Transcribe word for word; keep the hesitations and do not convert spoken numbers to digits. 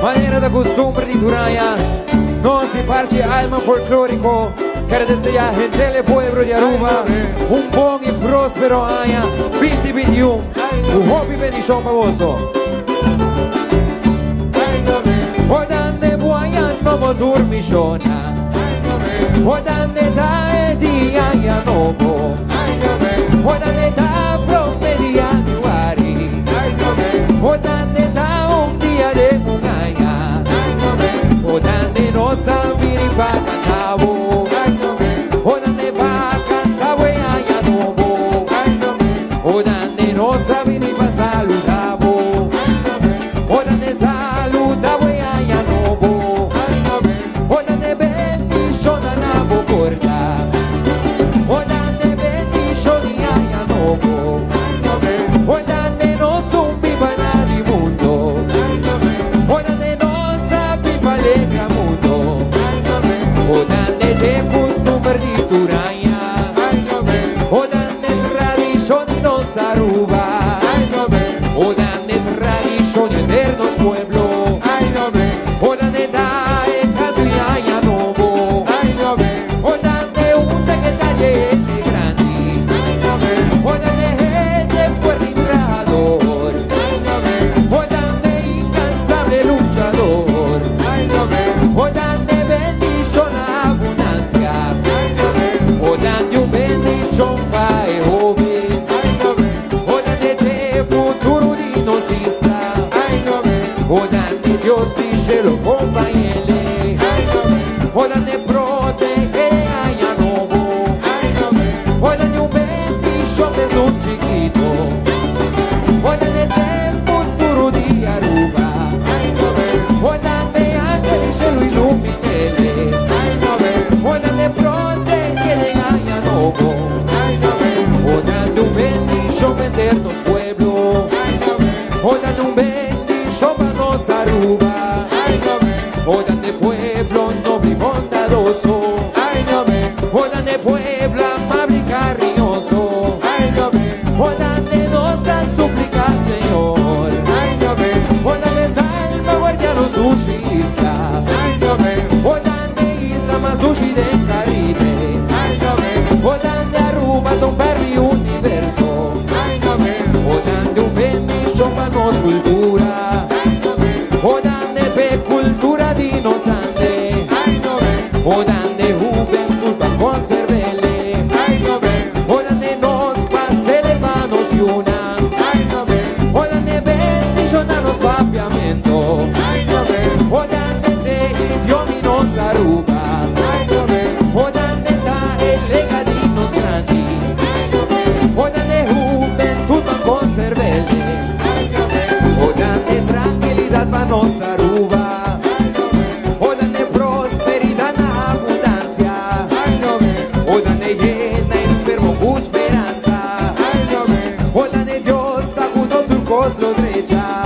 manera de costumbre de Turaya, no se parte alma folclórico, que desea gente del pueblo de Aruba, un buen y próspero año veinte veintiuno, un hobby bendición para vos. Odan de Buayan como Turmishona, Odan de Taedia ya novo, Odan de Ta Promedia Nuari, Odan de Ta un día de Mugaya, Odan de Nosa Viripacatabo, Odan de Pacatabo ya novo, Odan de Nosa Viripacaludabo, Odan de Saludabo ya novo, Odan de bendición a Nabo corta, Odan de bendición ya novo, Odan de Nosa un viva nadie mundo, Odan de Nosa viva alegra mundo, Odan de te costumbre de Turaya, Odan de tradición y Nosa Aruba, Odan de tradición y eternos pueblos, Odan de Tae Catuya novo, Odan de un talle grande, Odan de gente fuerte y trabajador, Odan de incansable luchador, Odan de bendición a abundancia, Odan de un bendición para el joven, Odan de te futuro dinosista, Odan de Dios dice lo compañele, Odan de protege a novo, Odan de un bendición es un chiquito, Odan de te futuro de Aruba, Odan de ángel y cielo ilumínele, Odan de protege a novo, Odan de un bendición eternos pueblos, Odan de un bendición para nos Aruba, Odan de pueblo noble y bondadoso, Odan de pueblo amable y cariñoso, Odan de nuestras súplicas, Señor, Odan de salvaguardia los justicia, Odan de Isla más dulce del Caribe, Odan de Aruba, Don Perry universo, Odan de un bendición para nos cultura, Odan de pe cultura dinosante, Odan de juventud para conservarle, Odan de nos pasele manos y una, Odan de bendición a los papiamentos, Odan de te idioma y nos Aruba, Odan de ta el legadinos grandi, Odan de juventud para conservarle, Odan de tranquilidad para nos Aruba, Odan de prosperidad a abundancia, Odan de llena enfermo con esperanza, Odan de Dios tabudo surcos lo derecha,